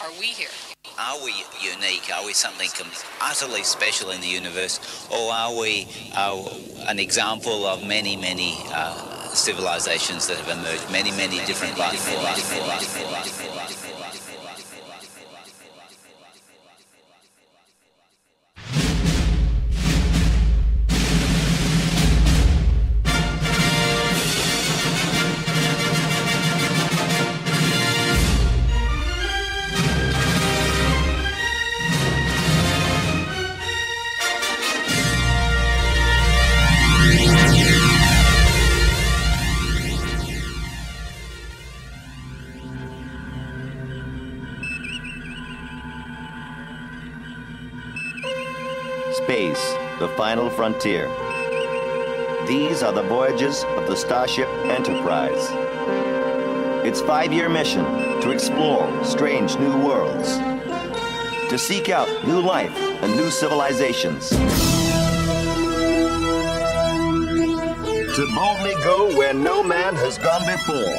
are we here? Are we unique? Are we something utterly special in the universe? Or are we an example of many, many civilizations that have emerged, many, many different life forms? Space, the final frontier. These are the voyages of the Starship Enterprise. Its 5-year mission to explore strange new worlds, to seek out new life and new civilizations, to boldly go where no man has gone before.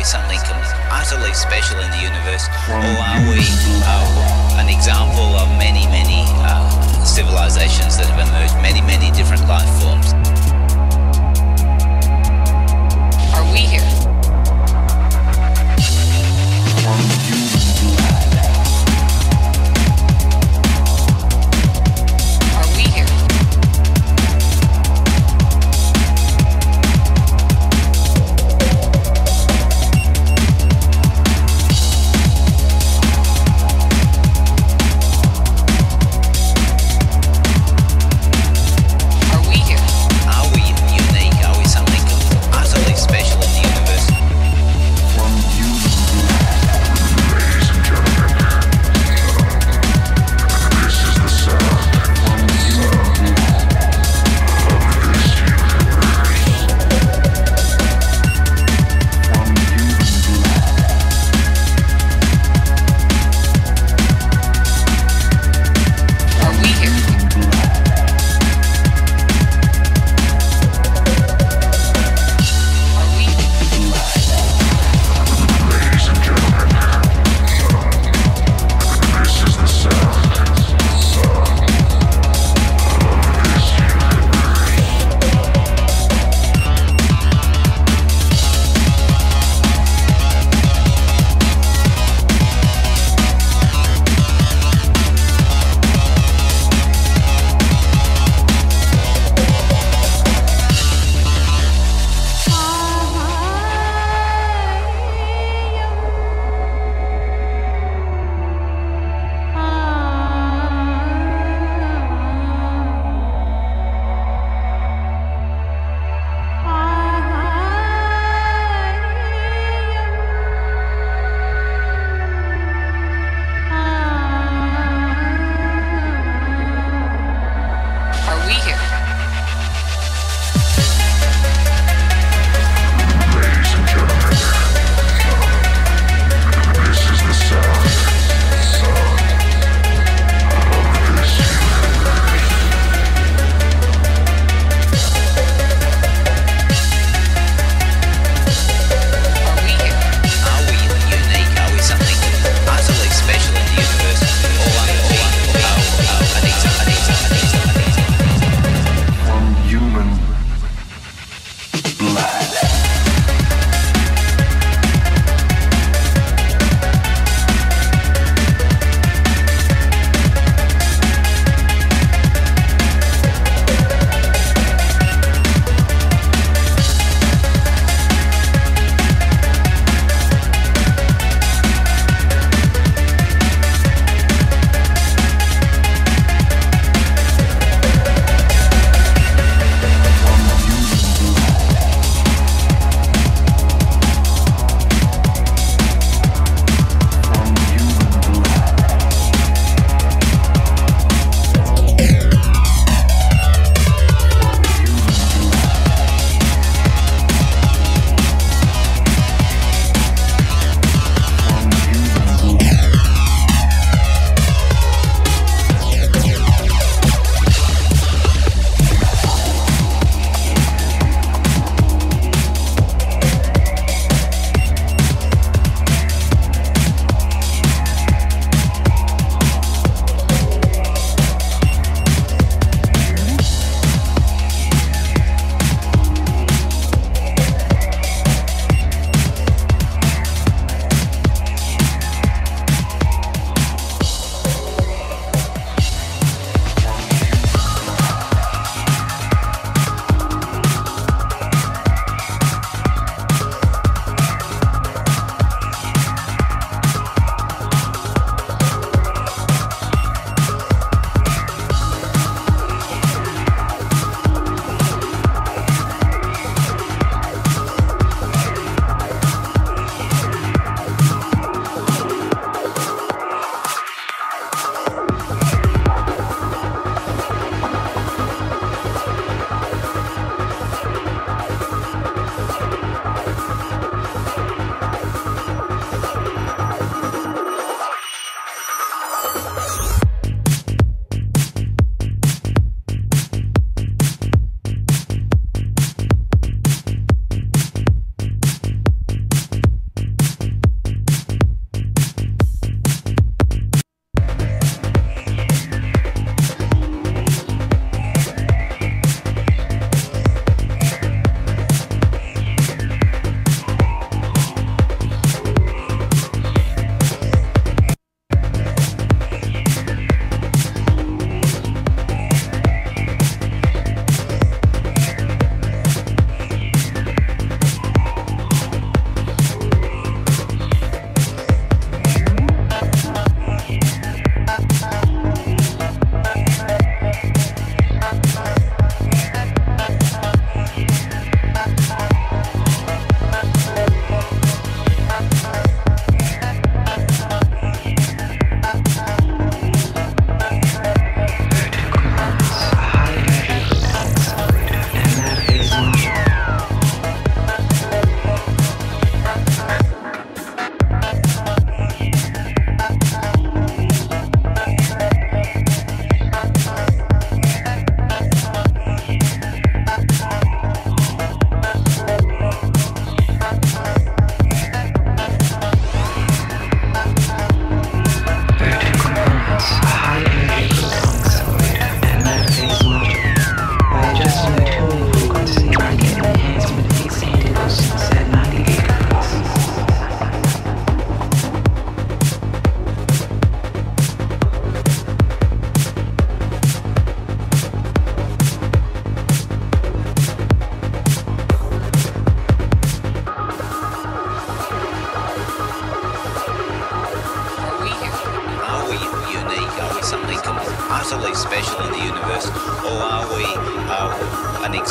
something utterly special in the universe, or are we an example of many, many civilizations that have emerged, many, many different life forms? Are we here? Are we here?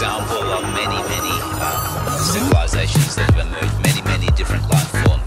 example of many, many civilizations that have emerged, many, many different life forms.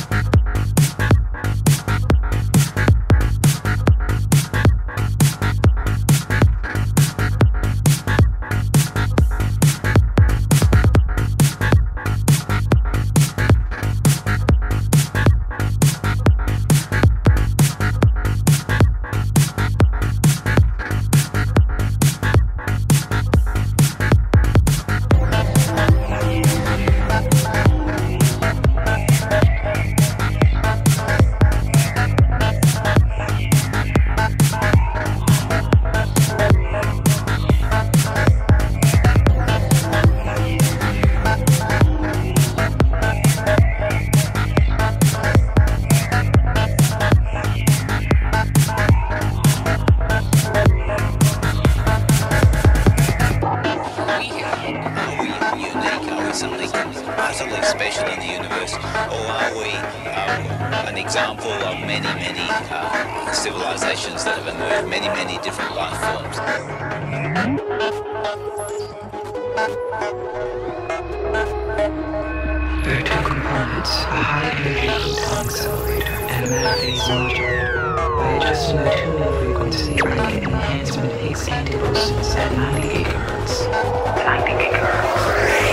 Utterly special in the universe, or are we an example of many, many civilizations that have emerged, many, many different life forms? There are two components, a high-energy photon accelerator and a metaphase modulator. By adjusting the tuning frequency, I get an enhancement AC doses at 90 gigahertz. 90 gigahertz.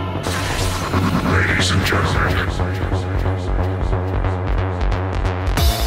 Ladies and gentlemen,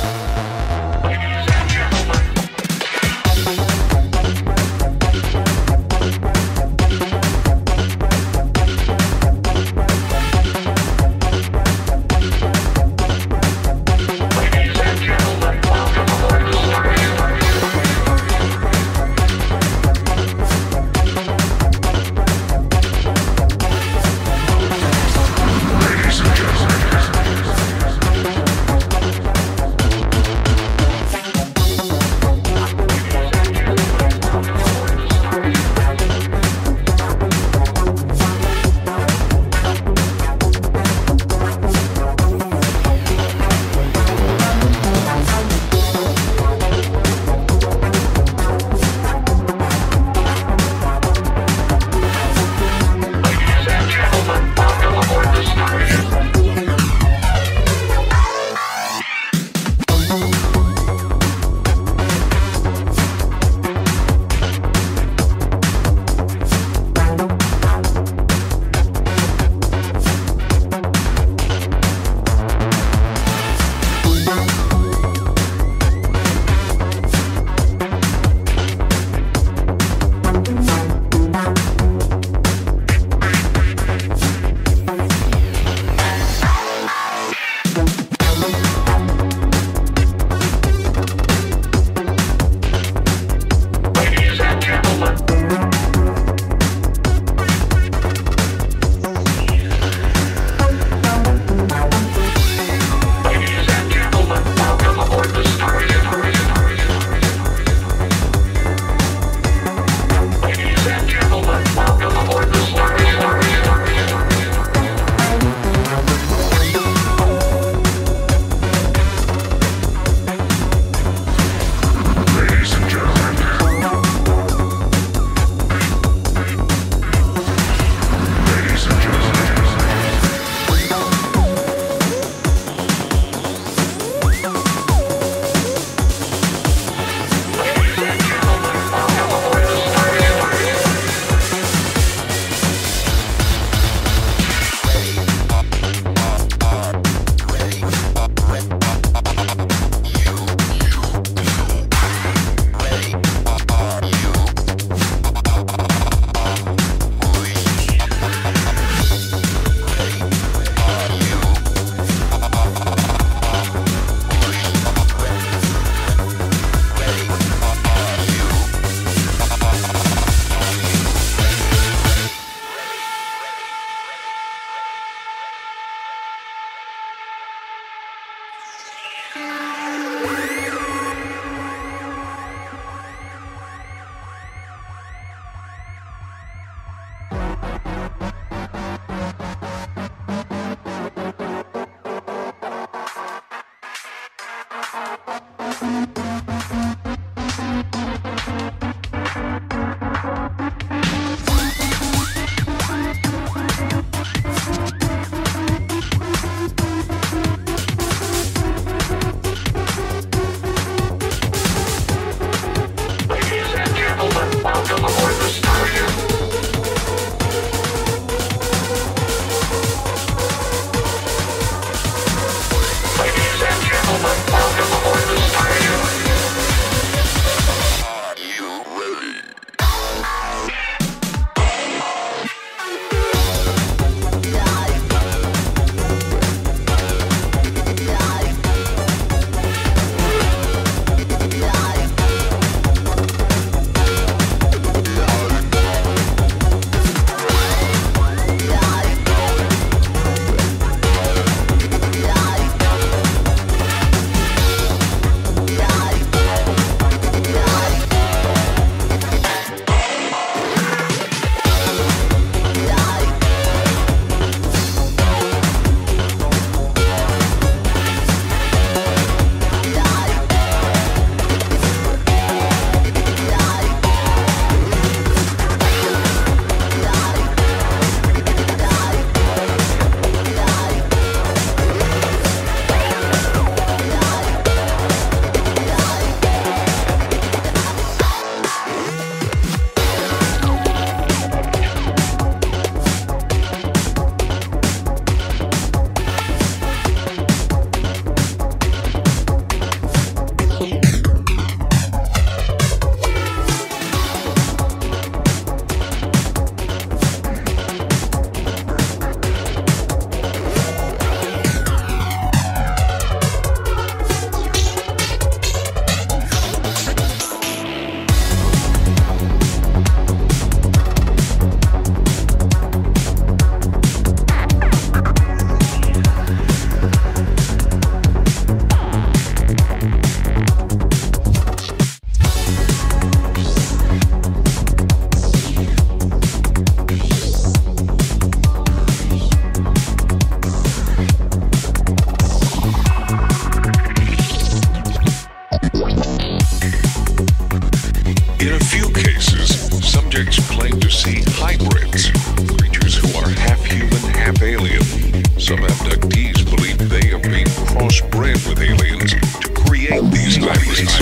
few cases, subjects claim to see hybrids, creatures who are half human, half alien. Some abductees believe they are being crossbred with aliens to create these hybrids.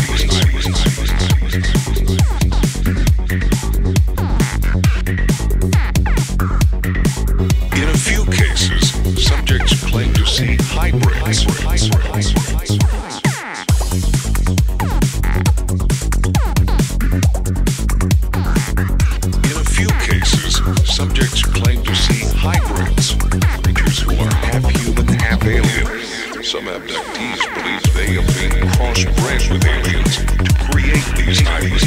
In a few cases, subjects claim to see hybrids. In a few cases, subjects claim to see hybrids, creatures who are half human, half alien. Some abductees believe they are being crossbred with aliens to create these hybrids.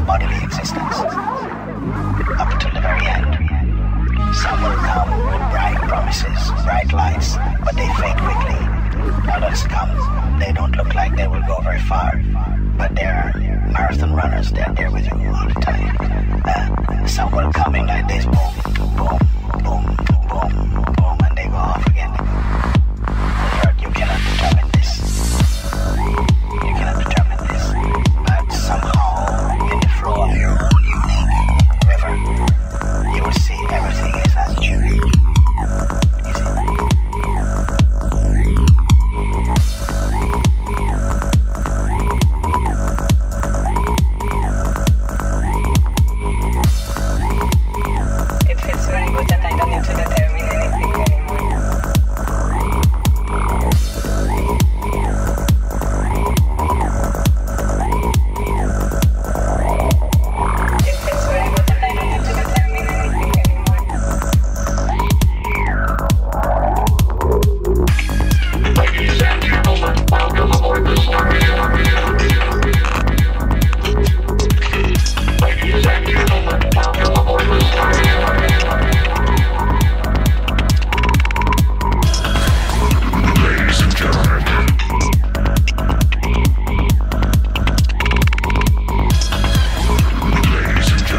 bodily existence up until the very end. Some will come with bright promises, bright lights, but they fade quickly. Others come, they don't look like they will go very far, but they're marathon runners, they're there with you all the time. Some will come in like this, boom, boom, boom, boom, boom, and they go off again. You cannot determine this. You cannot determine this. But somehow, in the flow of your own unique river, you will see everything is as it should be. It feels very good that I don't need to determine anything anymore. It feels very good that I don't need to determine anything anymore. Ladies and gentlemen, welcome aboard the Starship. Ladies and gentlemen, welcome aboard the Starship. Ladies and gentlemen. Ladies and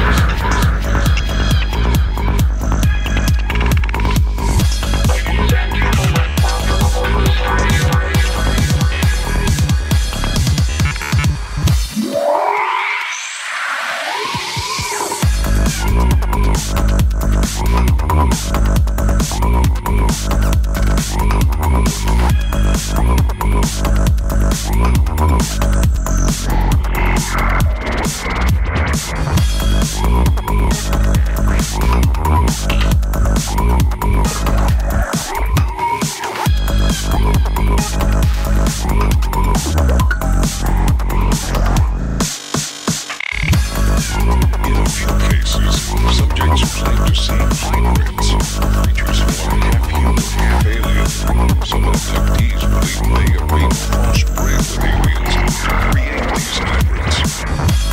In a few cases, subjects claim to see hybrids, creatures who are half human, half alien. Some abductees believe they have been crossbred with aliens to create these hybrids.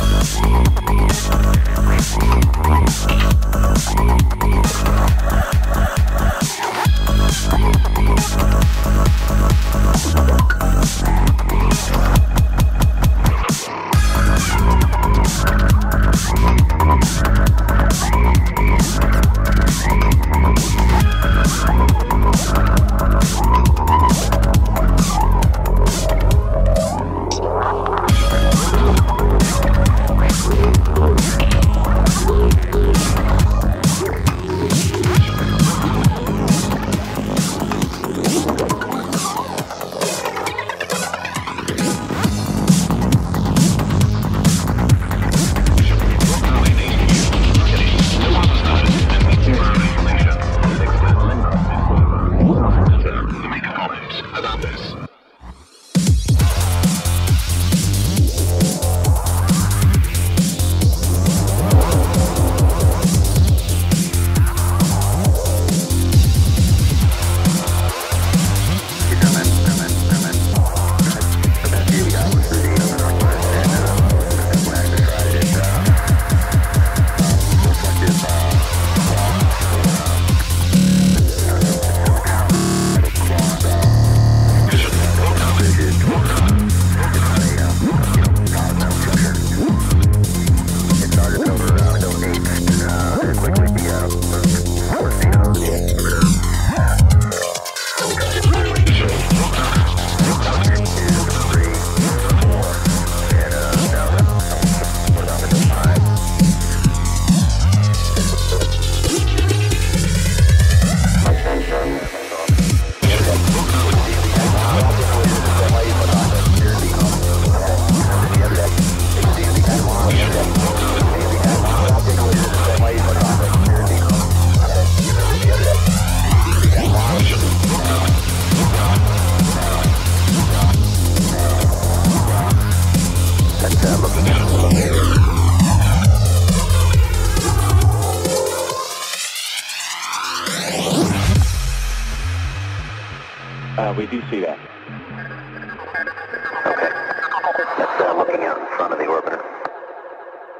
We do see that. Okay. That's looking out in front of the orbiter.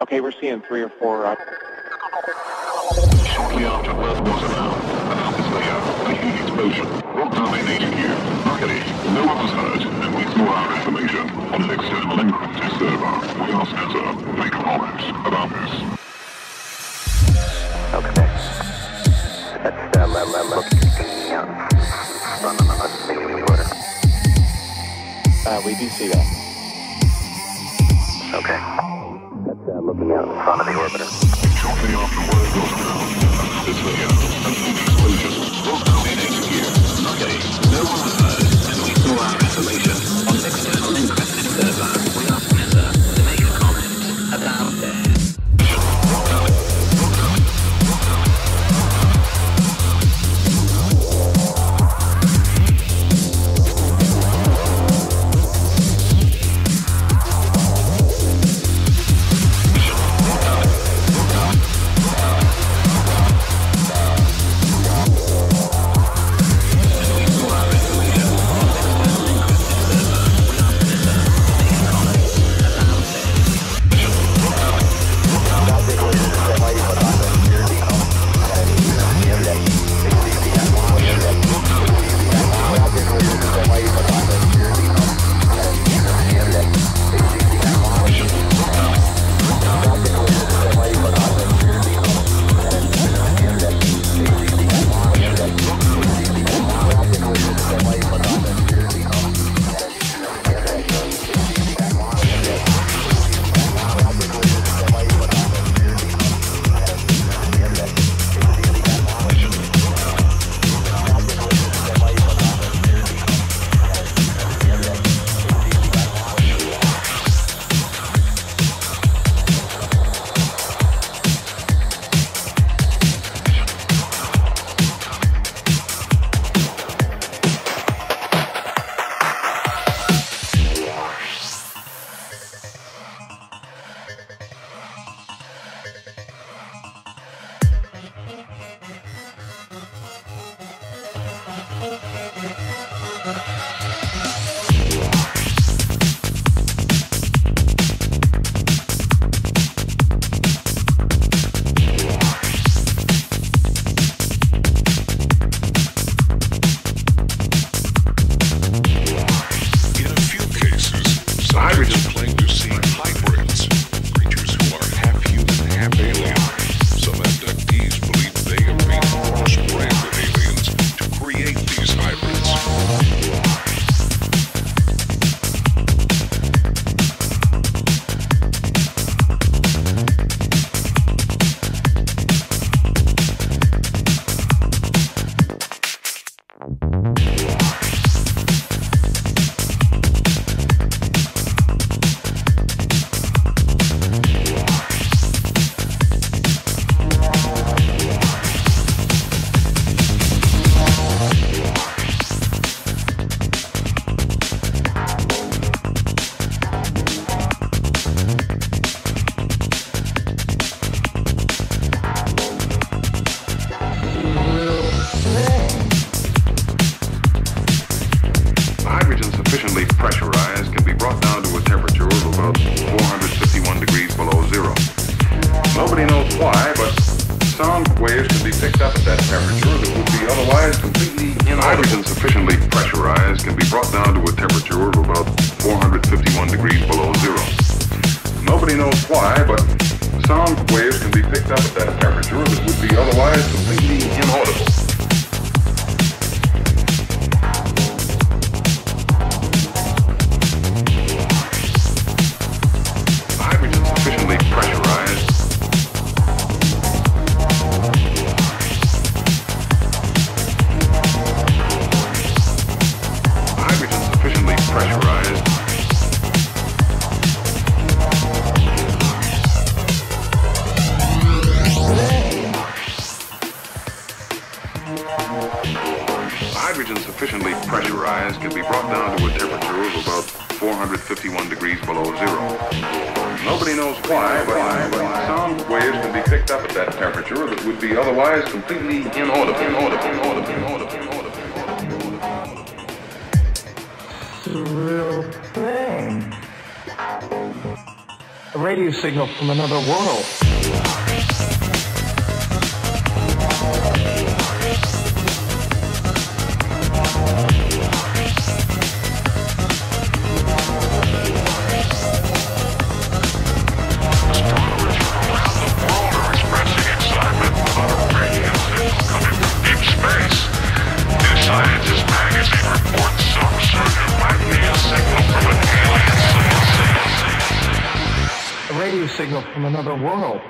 Okay, we're seeing 3 or 4. Shortly after Earth was around, about this layout, a huge explosion brought down a native gear. Luckily, no one was hurt, and we saw our information on an external encrypted server. We asked NASA to make a comment about this. Okay. That's looking out from the order. We do see that. Okay. That's looking out in front of the orbiter. Shortly after word goes around, about this layout, a huge explosion brought down a native gear. Luckily, no one was hurt, and we saw our information on an external encrypted server. We asked NASA to make a comment about this. Psybreaks claim to see hybrids, creatures who are half human, half alien. Some abductees believe they have been crossbred with aliens to create these hybrids. Hydrogen sufficiently pressurized can be brought down to a temperature of about 451 degrees below zero. Nobody knows why, but sound waves can be picked up at that temperature that would be otherwise completely inaudible. Hydrogen sufficiently pressurized can be brought down to a temperature of about 451 degrees below zero. Nobody knows why, but sound waves can be picked up at that temperature that would be otherwise completely inaudible. Hydrogen sufficiently pressurized. Hydrogen sufficiently pressurized. Hydrogen sufficiently pressurized can be brought down to a temperature of about 451 degrees below zero. Nobody knows why, but sound waves can be picked up at that temperature that would be otherwise completely inaudible. The real thing. A radio signal from another world. A radio signal from another world.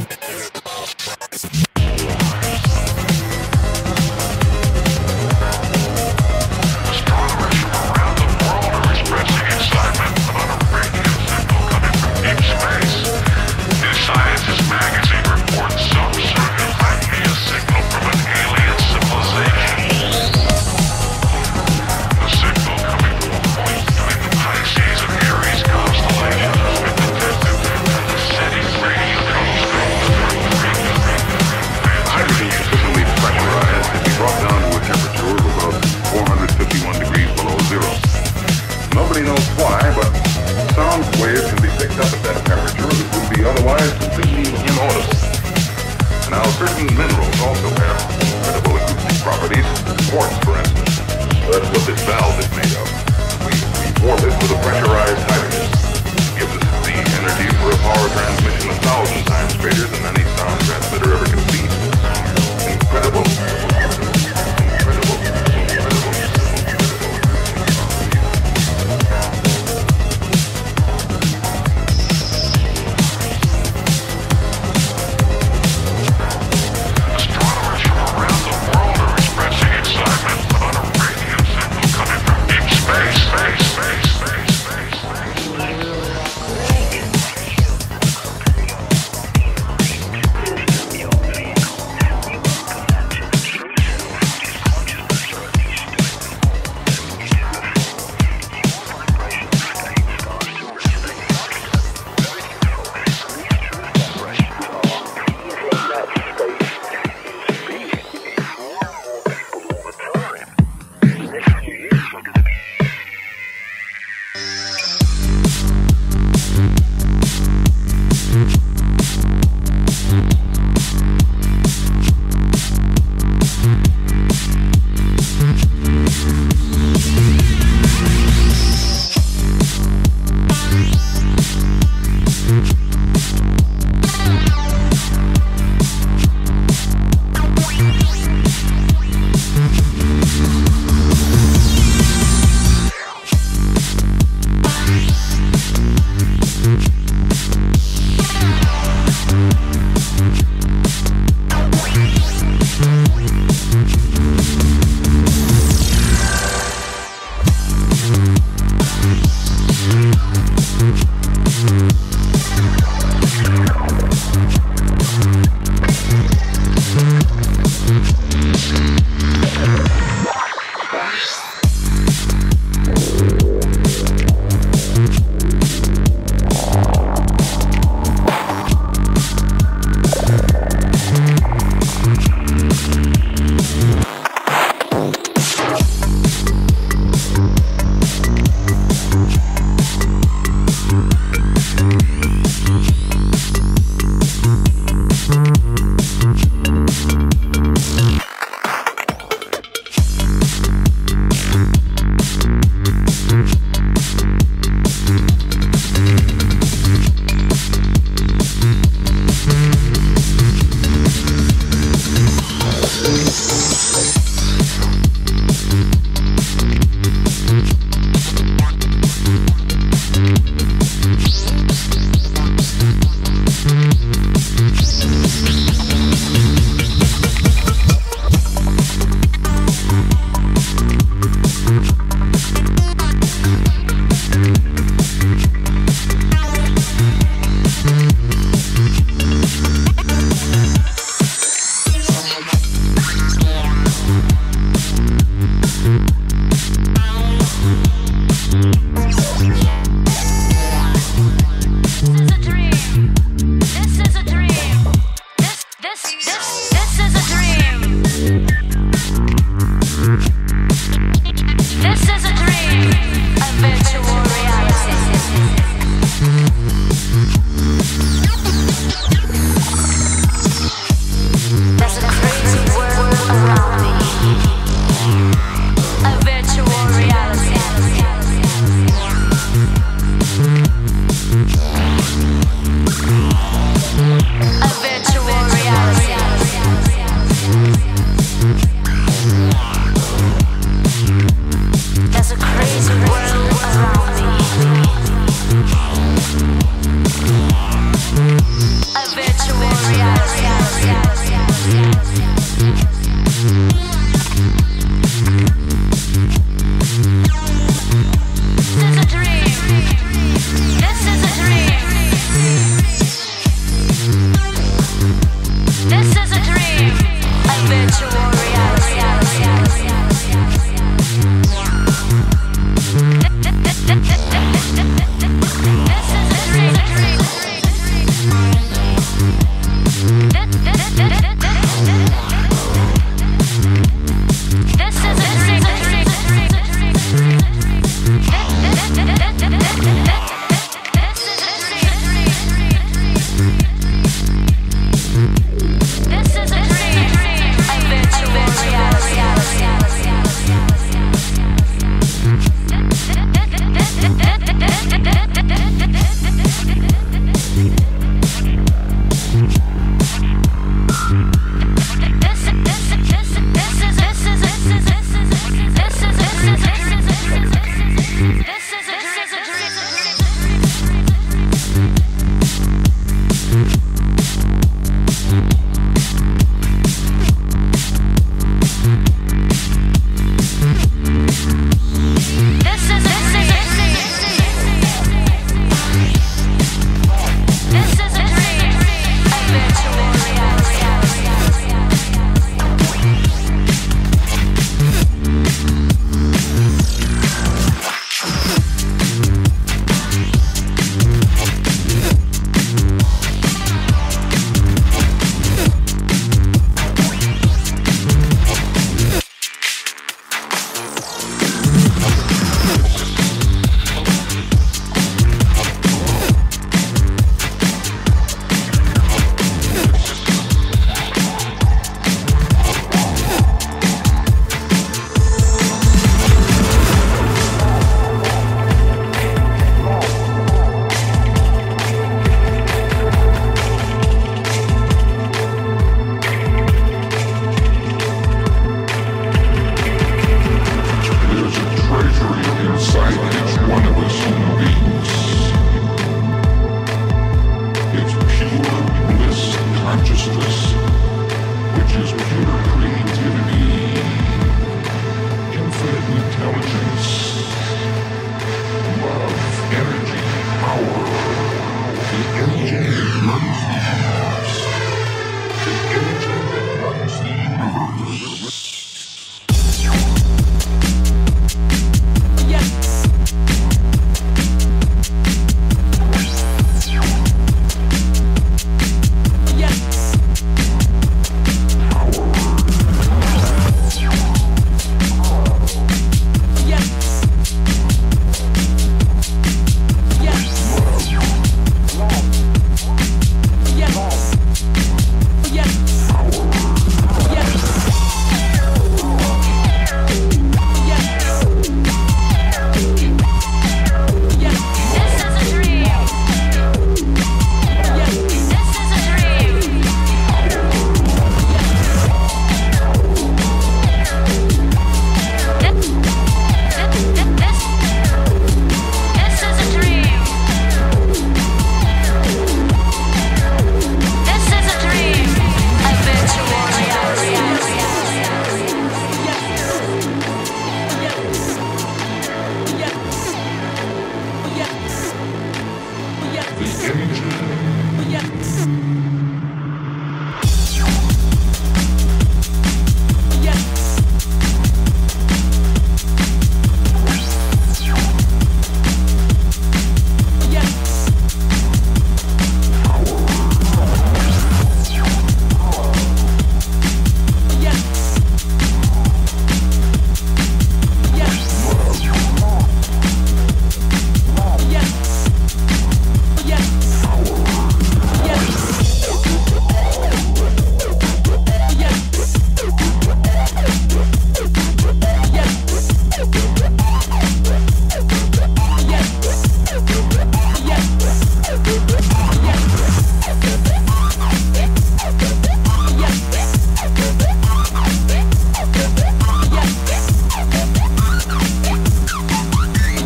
Nobody knows why, but sound waves can be picked up at that temperature that would be otherwise completely inaudible. Now, certain minerals also have incredible acoustic properties. Quartz, for instance. That's what this valve is made of. We warp it with a pressurized hydrogen. It gives us the energy for a power transmission 1,000 times greater than any sound transmitter ever conceived. Incredible.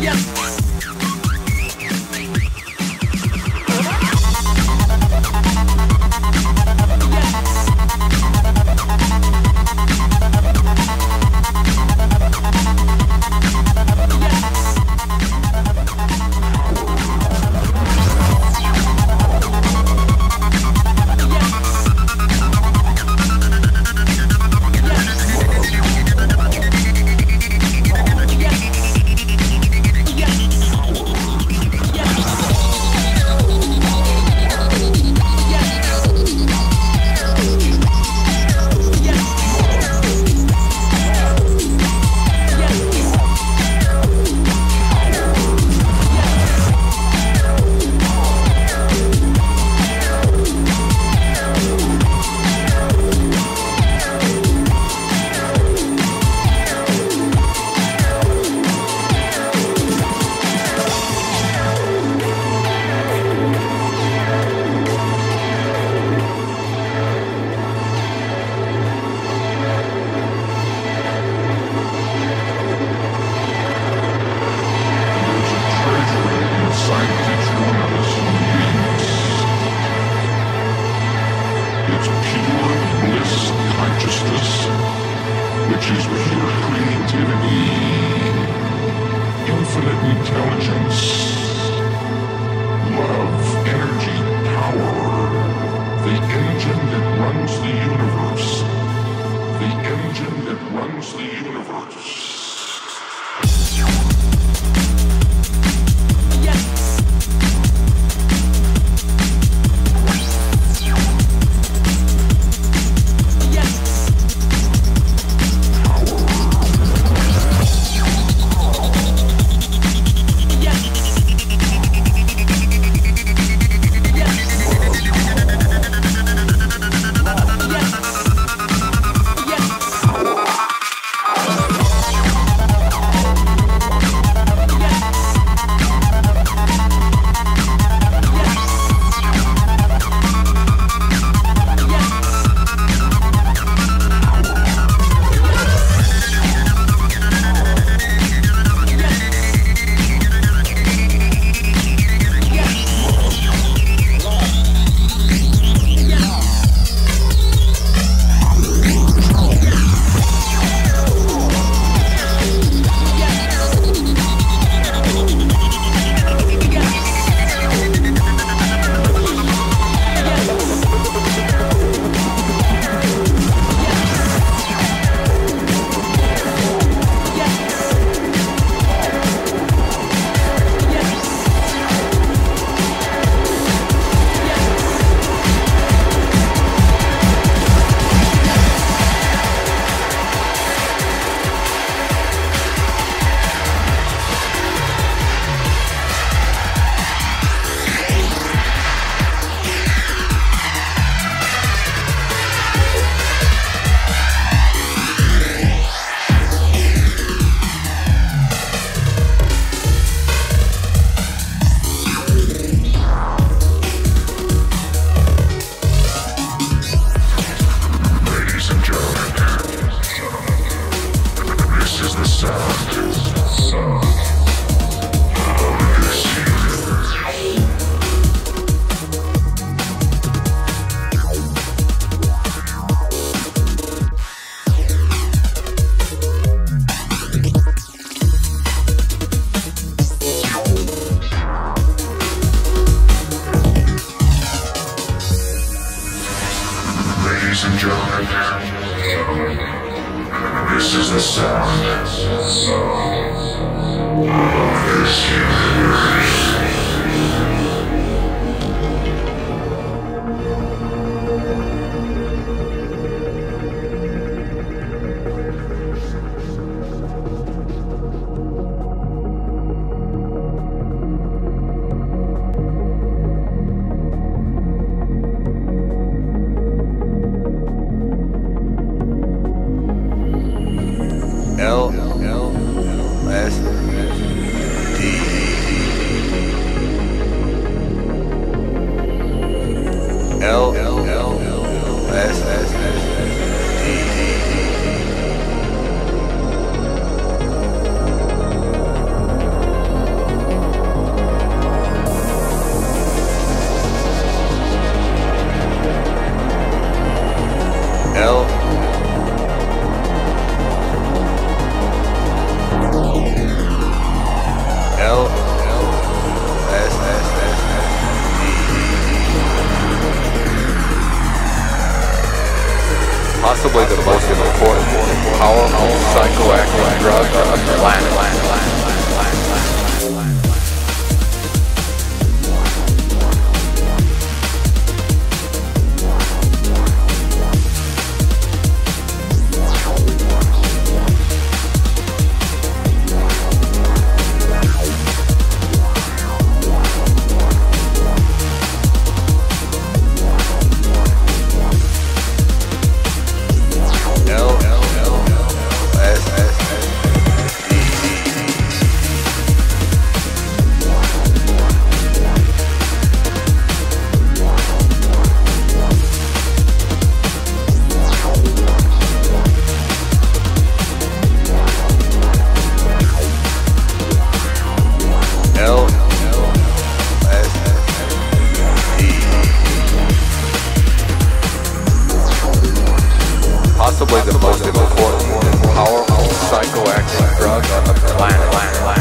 L. possibly the most important, powerful, psychoactive drug on the planet. Possibly the most important, powerful, psychoactive drug on the planet.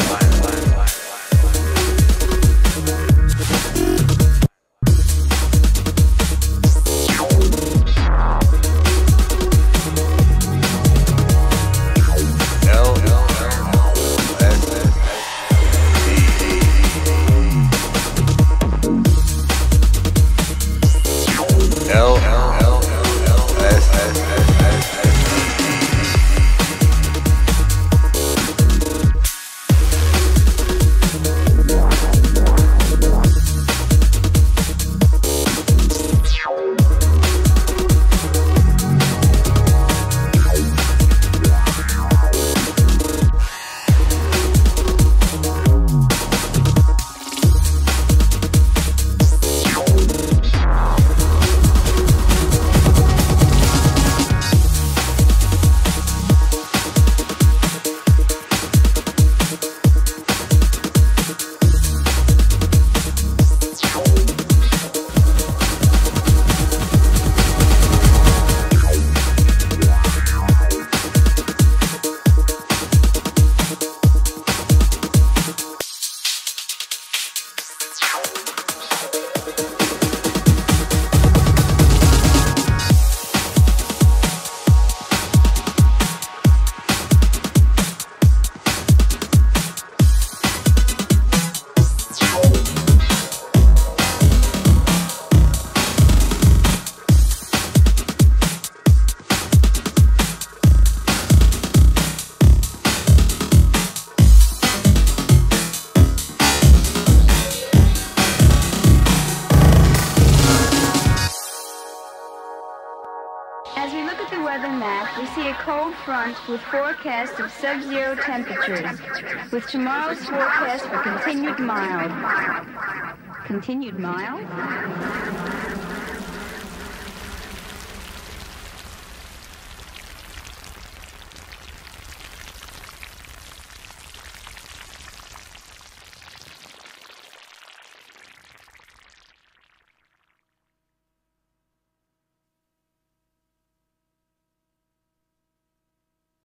As we look at the weather map, we see a cold front with forecast of sub-zero temperatures, with tomorrow's forecast for continued mild. Continued mild?